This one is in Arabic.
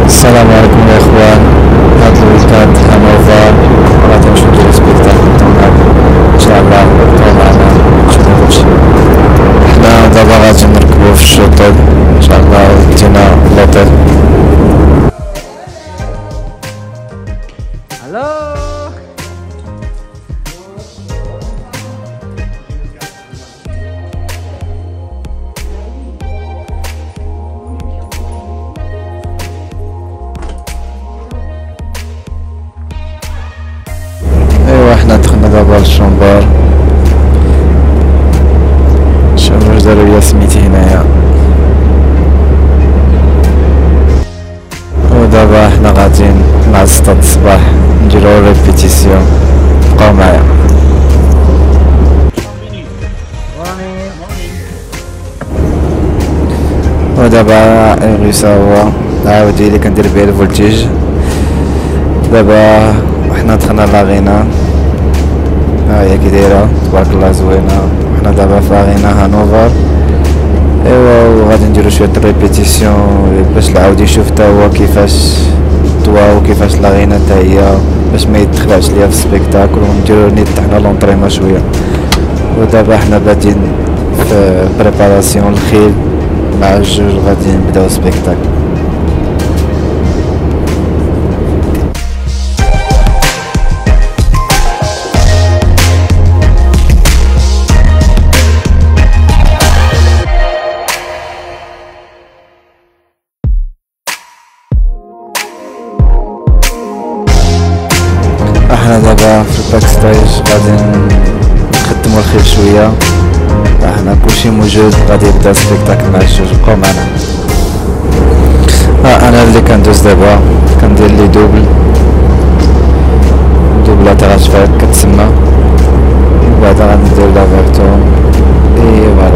السلام عليكم يا اخوان. هاد الويكاند هانوفر غادي نمشيو نديرو سبيكتاكل هناك ان شاء الله. بقاو معنا نشوفو كلشي. حنا دابا غادي نركبو في الشوطل ان شاء الله ودينا لوطيل. الو. ايوا حنا دخلنا دابا للشومبار. شوفو واش دارو ليا سميتي هنايا. ودابا حنا غاديين مع 6 الصباح نديرو ريبيتيسيون. بقاو معايا. ودابا إغيسا هو عاودي اللي كندير بيه الفولتيج. دابا وحنا دخلنا لاغينا، ها هي كي دايره تبارك الله زوينه. وحنا دابا في لاغينا هانوفر. ايوا وغادي نديرو شويه ريبيتيسيون باش العاود يشوف تا هو كيفاش الضوا وكيفاش لاغينا تا هي باش ما يتخلعش ليا في السبيكتاكل، ونديرو نيت حنا لونطريمون شويه. ودابا حنا بادين في بريباراسيون الخيل مع الجوج غادي نبداو سبيكتاكل. احنا دابا في الباك ستايج غادي نخدمو الخيل شويه. احنا كلشي موجود غادي يبدا سبيكتاكل مع الجوج. بقاو معنا. انا اللي كندوز دابا كندير لي دوبل اتراج فاك كتسمى. بعدا غندير لا فيرتون. ايوا